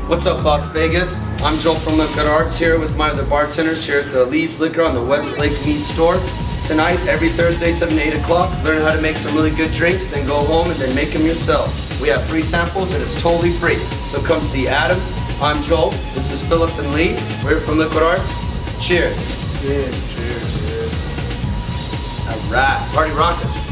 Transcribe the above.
What's up, Las Vegas? I'm Joel from Lake Mead here with my other bartenders here at the Lee's Liquor on the West Lake Mead store. Tonight, every Thursday, 7 to 8 o'clock, learn how to make some really good drinks, then go home and then make them yourself. We have free samples and it's totally free. So come see Adam. I'm Joel. This is Philip and Lee. We're here from Liquid Arts. Cheers. Cheers. All right. Party rockers.